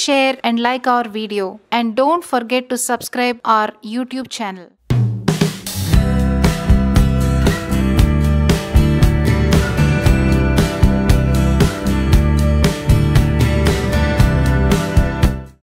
share and like our video, and don't forget to subscribe our YouTube channel.